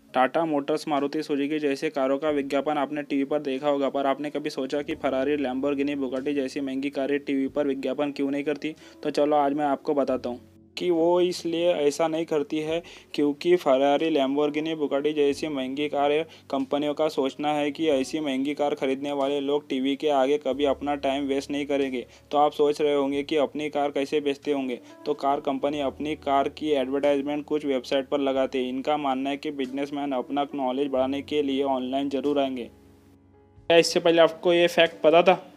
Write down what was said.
Tata Motors, Maruti Suzuki जैसे कारों का विज्ञापन आपने टीवी पर देखा होगा, पर आपने कभी सोचा कि फरारी, लैम्बोर्गिनी, बुगाटी जैसी महंगी कारें टीवी पर विज्ञापन क्यों नहीं करती? तो चलो आज मैं आपको बताता हूँ कि वो इसलिए ऐसा नहीं करती है क्योंकि फरारी, लैम्बोर्गिनी, बुगाटी जैसी महंगी कारें कंपनियों का सोचना है कि ऐसी महंगी कार खरीदने वाले लोग टीवी के आगे कभी अपना टाइम वेस्ट नहीं करेंगे। तो आप सोच रहे होंगे कि अपनी कार कैसे बेचते होंगे, तो कार कंपनी अपनी कार की एडवर्टाइजमेंट कुछ वेबसाइट पर लगाते हैं। इनका मानना है कि बिजनेसमैन अपना नॉलेज बढ़ाने के लिए ऑनलाइन जरूर आएंगे। क्या इससे पहले आपको ये फैक्ट पता था?